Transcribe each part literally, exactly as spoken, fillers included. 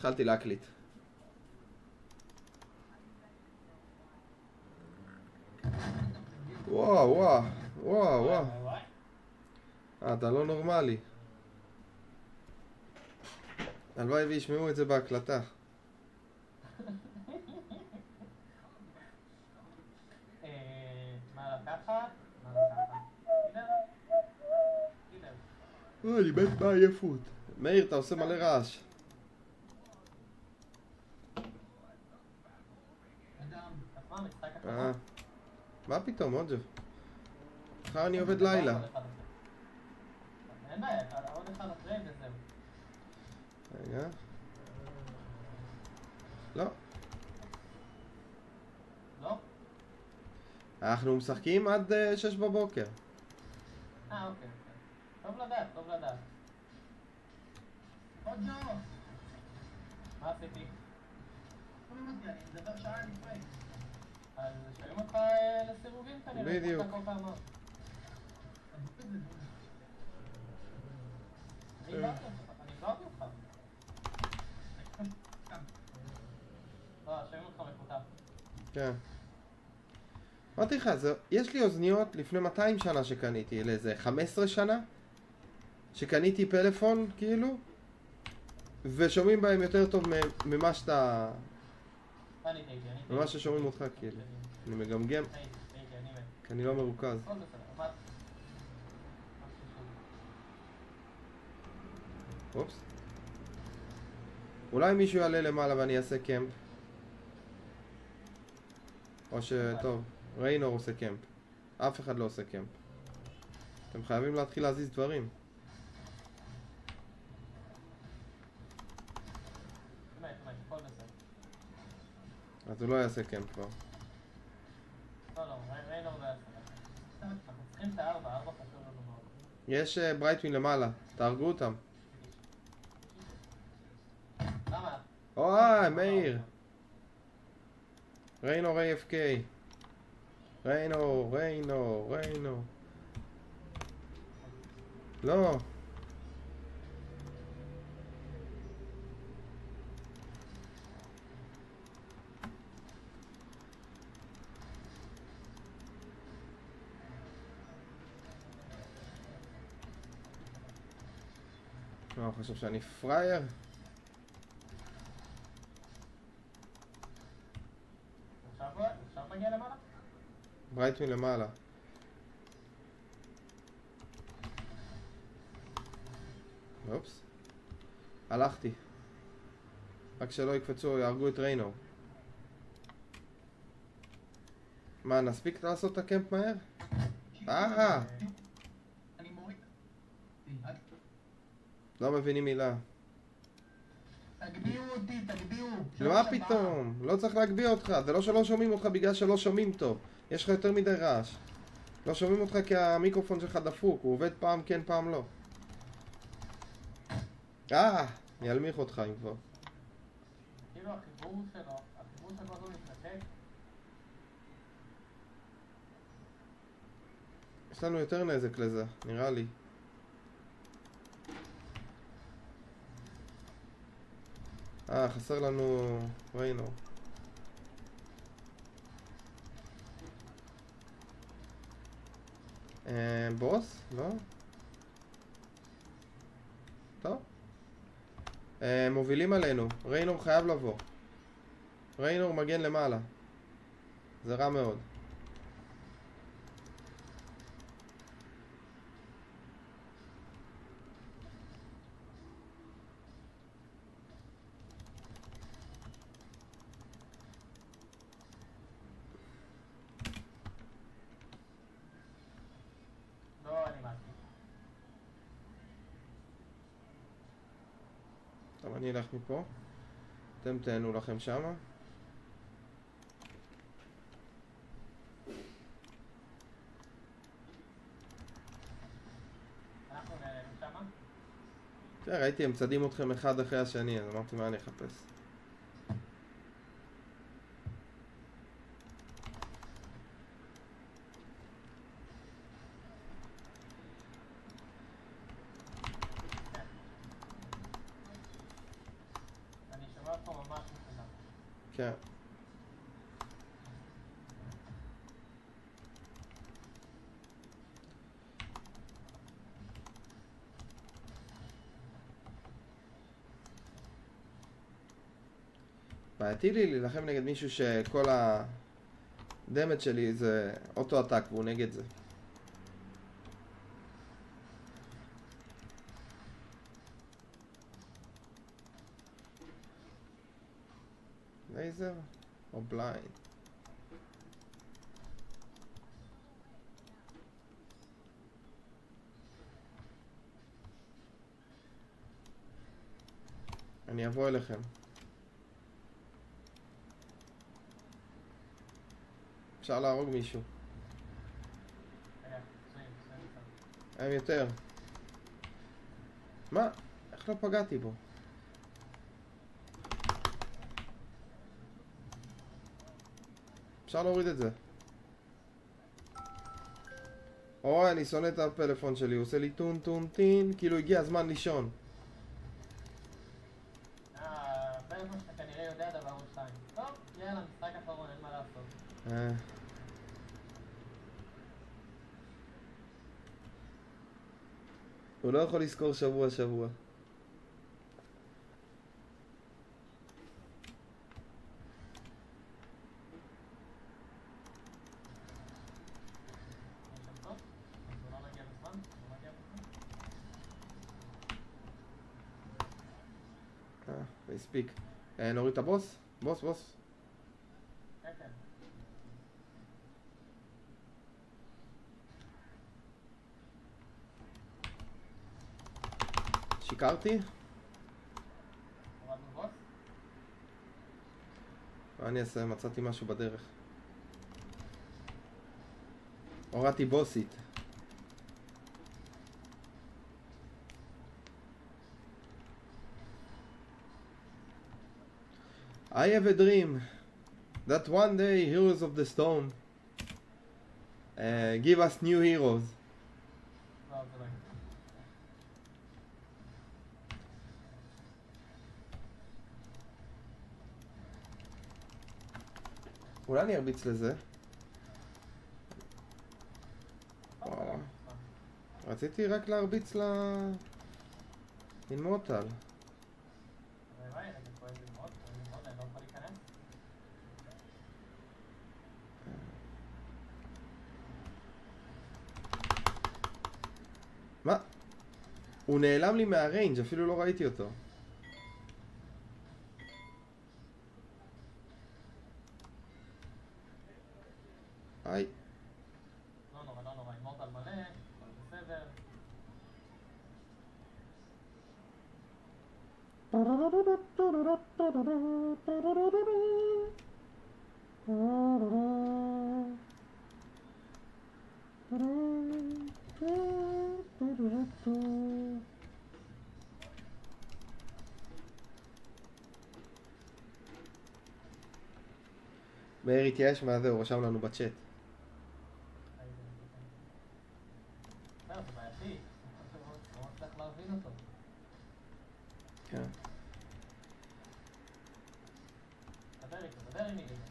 התחלתי להקליט. וואו וואו וואו וואו. אתה לא נורמלי. הלוואי וישמעו את זה בהקלטה. מה לקחת? מה לקחת? הנה? הנה. אני מת בעייפות. מאיר, אתה עושה מלא רעש. אה. מה פתאום, מוג'ו? מחר אני עובד לילה. אין בעיה, עוד אחד אחרי וזהו. רגע. לא. לא? אנחנו משחקים עד uh, שש בבוקר. אה, אוקיי. טוב לדעת, טוב לדעת. עוד לא! מה עשיתי? אני מדבר שעה לפני. אז שואלים אותך לסירובים כנראה. בדיוק. אני אגרתי אותך. לא, שואלים אותך מפותח. כן. אמרתי לך, יש לי אוזניות לפני מאתיים שנה שקניתי, לאיזה חמש עשרה שנה שקניתי פלאפון כאילו, ושומעים בהם יותר טוב ממה שאתה... ממה ששומעים אותך כאילו. אני מגמגם כי אני לא מרוכז. אופס. אולי מישהו יעלה למעלה ואני אעשה קמפ, או שטוב, ריינור עושה קמפ. אף אחד לא עושה קמפ. אתם חייבים להתחיל להזיז דברים. אז הוא לא יעשה קמפ כבר. לא, לא, ריינור לא יעשה. אנחנו צריכים את הארבע, הארבע חשוב לנו מאוד. יש ברייטווין למעלה, תהרגו אותם. למה? אוי, מאיר. ריינור איי אף קיי. ריינור, ריינור, ריינור. לא. לא, חושב שאני פרייר? אפשר להגיע למעלה? ברייטווין למעלה. אופס. הלכתי. רק שלא יקפצו, יהרגו את ריינור. מה, נספיק לעשות את הקמפ מהר? אה! לא מבינים מילה. תגביאו אותי, תגביאו. למה פתאום? לא צריך להגביא אותך. זה לא שלא שומעים אותך בגלל שלא שומעים טוב. יש לך יותר מדי רעש. לא שומעים אותך כי המיקרופון שלך דפוק. הוא עובד פעם כן פעם לא. אה! אני אלמיך אותך אם כבר. כאילו החיבור שלו, החיבור שלו לא מתנתק. יש לנו יותר נזק לזה, נראה לי. אה, חסר לנו ריינור. אה, בוס? לא? טוב. אה, מובילים עלינו. ריינור חייב לבוא. ריינור מגן למעלה. זה רע מאוד. טוב, אני אלך מפה. אתם תהנו לכם שמה. אנחנו נהנים שמה? תראה, ראיתי, הם צדים אתכם אחד אחרי השני, אז אמרתי מה אני אחפש. פה ממש מפחידה. כן. בעייתי לי להילחם נגד מישהו שכל הדמט שלי זה אוטו אטאק והוא נגד זה. לייזר או בליינד? אני אבוא אליכם. אפשר להרוג מישהו. רגע, צועים, צועים קצת. הם יותר. מה? איך לא פגעתי בו? אפשר להוריד את זה. אוי, אני שונא את הפלאפון שלי, הוא עושה לי טון טון טין, כאילו הגיע הזמן לישון. אה, הפלאפון שאתה כנראה יודע דבר או שתיים. טוב, יאללה, משחק אחרון, אין מה לעשות. אה. הוא לא יכול לזכור שבוע שבוע. אה, הספיק. אה, נוריד את הבוס? בוס, בוס. כן, כן. שיקרתי? הורדנו בוס? מה אני אעשה? מצאתי משהו בדרך. הורדתי בוסית. I have a dream that one day heroes of the storm uh, give us new heroes. לא, זה לא יקרה. אולי אני ארביץ לזה. וואלה. רציתי רק להרביץ ל... אינמורטל. וואי וואי, רגע, פה איזה מאוד, איזה מאוד, אני לא יכול להיכנס. מה? הוא נעלם לי מהריינג', אפילו לא ראיתי אותו. היי. לא נורא, לא נורא, אימורטל מלא, הכל בסדר. מאיר התייאש מהזה, הוא רשם לנו בצ'אט. זהו, זה בעייתי. לא מצליח להבין אותו. כן. תדבר איתו, תדבר עם מיגל.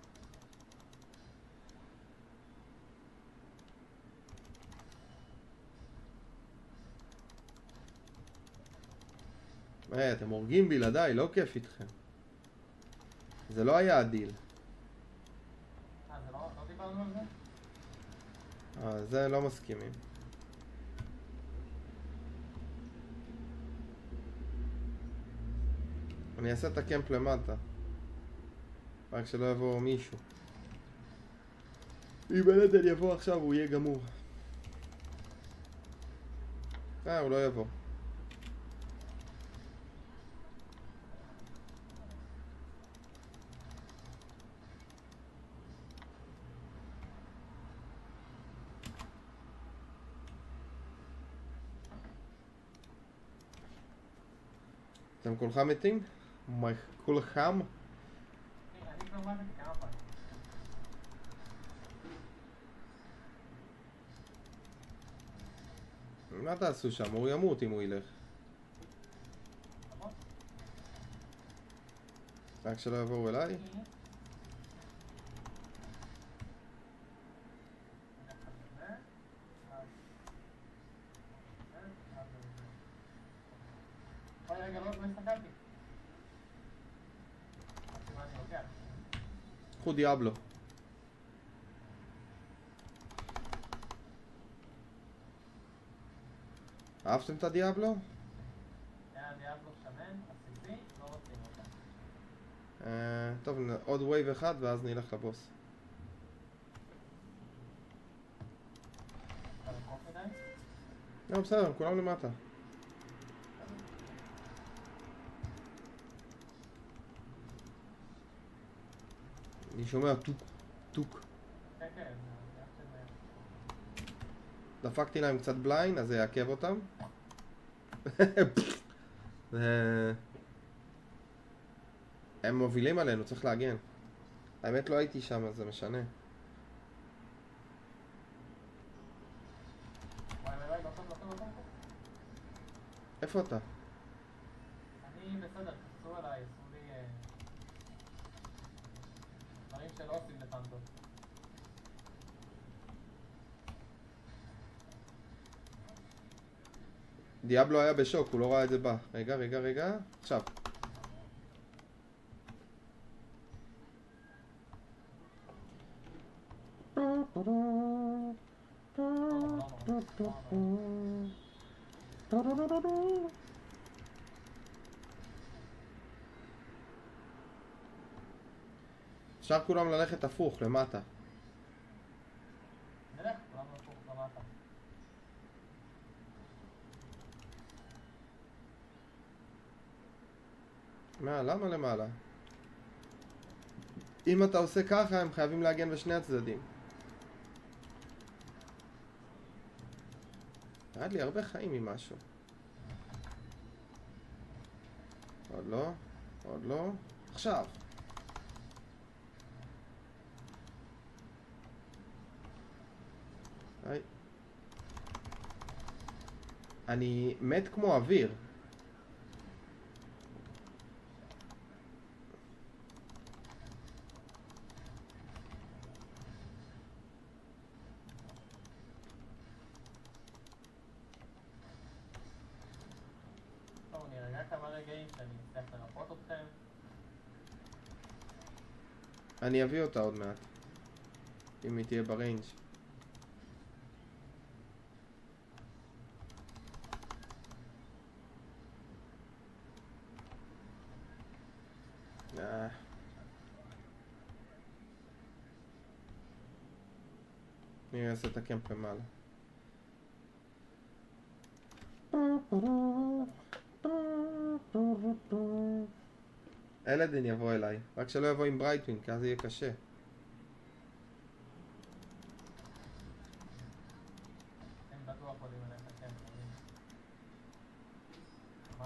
היי, אתם הורגים בלעדיי, לא כיף איתכם. זה לא היה הדיל. אה, זה לא, לא דיברנו על זה? אה, זה לא מסכימים. אני אעשה את הקמפ למטה. רק שלא יבוא מישהו. אם בנדל יבוא עכשיו הוא יהיה גמור. אה, הוא לא יבוא. אתם כולכם מתים? מה, כולכם? אני כבר מרתי כמה פעמים. מה תעשו שם? הוא ימות אם הוא ילך. נכון? רק שלא יבואו אליי. רגע, לא הסתכלתי. מה אני לוקח? קחו דיאבלו. אהבתם את הדיאבלו? היה דיאבלו שמן, עשיתי, לא רוצים אותה. אה, טוב, עוד וייב אחד ואז נלך לבוס. אתה רחוק מדי? לא, בסדר, כולם למטה. אני שומע טוק, טוק. כן, כן, זה היה דפקתי להם קצת בליין, אז זה יעכב אותם. אה, הם מובילים עלינו, צריך להגן. האמת לא הייתי שם, אז זה משנה. וואי וואי וואי, לא טוב, לא טוב, לא טוב. איפה אתה? אני בסדר, תחצו עליי, עשו לי אה, דברים שלא עושים לפנטות. דיאבלו היה בשוק, הוא לא ראה את זה בא. רגע, רגע, רגע. עכשיו. אפשר כולם ללכת הפוך, למטה. נלך, כולנו נפוך למטה. מה, למה למעלה? אם אתה עושה ככה, הם חייבים להגן בשני הצדדים. היה לי הרבה חיים ממשהו. עוד לא, עוד לא. עכשיו. היי. אני מת כמו אוויר. טוב, אני רגע כמה רגעים שאני אצליח לרפות אתכם. אני אביא אותה עוד מעט. אם היא תהיה בריינג'. אה. אני אעשה את הקמפ למעלה. אלדן יבוא אליי, רק שלא יבוא עם ברייטווינג, כי אז זה יהיה קשה. הם בטוח עולים עליך, כן, עולים. מה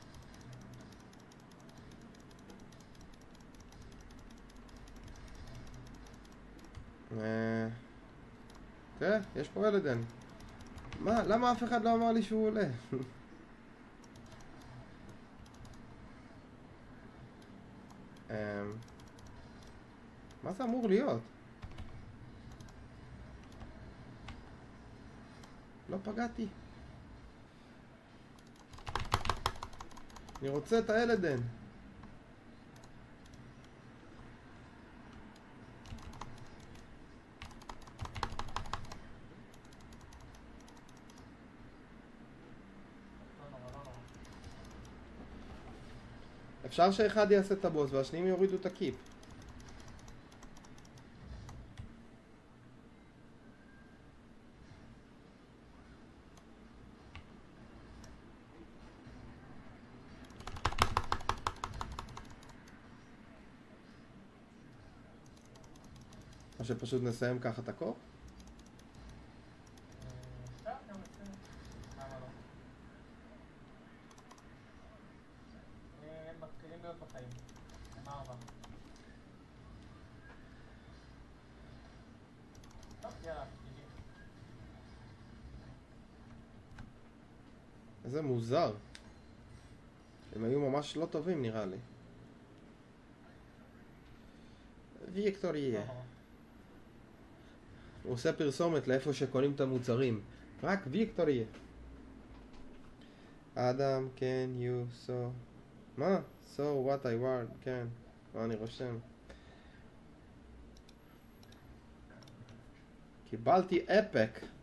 זה? אה... תראה, יש פה אלדן. מה? למה אף אחד לא אמר לי שהוא עולה? אמ... מה זה אמור להיות? לא פגעתי. אני רוצה את האלדן. לא נורא, לא נורא. אפשר שאחד יעשה את הבוס והשניים יורידו את הקיפ. או שפשוט נסיים ככה את הקור? אפשר גם לצאת. למה לא? הם מתחילים להיות בחיים. הם ארבע. טוב, יאללה, גיגי. איזה מוזר. הם היו ממש לא טובים נראה לי. ויקטור יהיה. אוהו. הוא עושה פרסומת לאיפה שקונים את המוצרים. רק ויקטור יהיה. אדם, כן, you, so... מה? So what I want, כן. מה אני רושם? קיבלתי אפק.